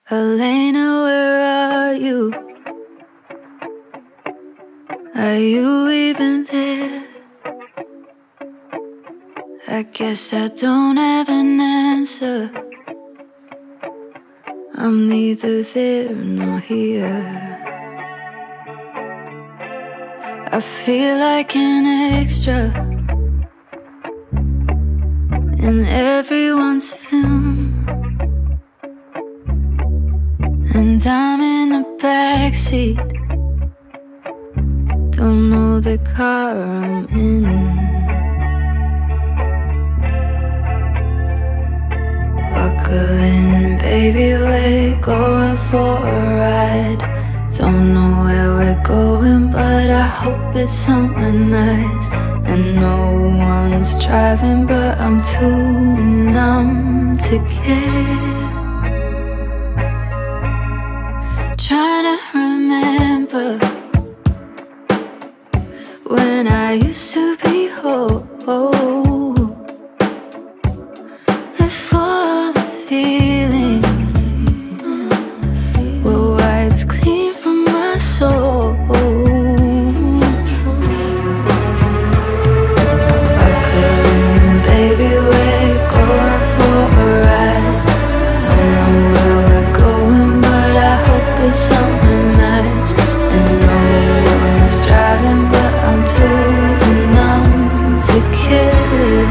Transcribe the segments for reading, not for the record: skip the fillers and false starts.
Alayna, where are you? Are you even there? I guess I don't have an answer. I'm neither there nor here. I feel like an extra in everyone's film, and I'm in the backseat. Don't know the car I'm in. Buckle in, baby, we're going for a ride. Don't know where we're going, but I hope it's somewhere nice. And no one's driving, but I'm too numb to care. Trying to remember when I used to be whole, before the feelings were wiped clean from my soul. Buckling, baby, we're going for a ride. Don't know where we're going, but I hope it's somewhere nice. And no one's driving, but I'm too numb to care.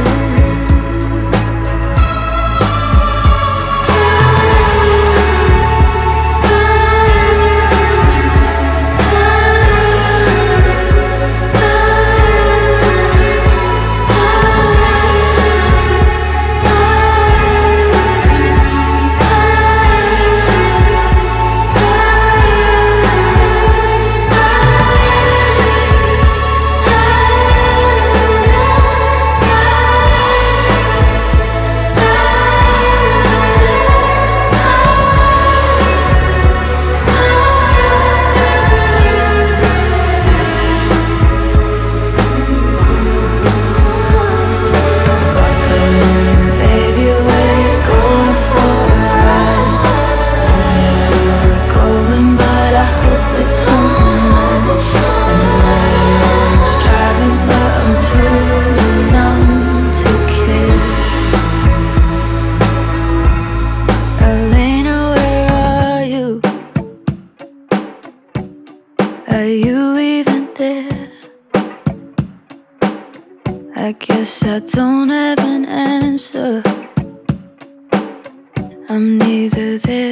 Are you even there? I guess I don't have an answer. I'm neither there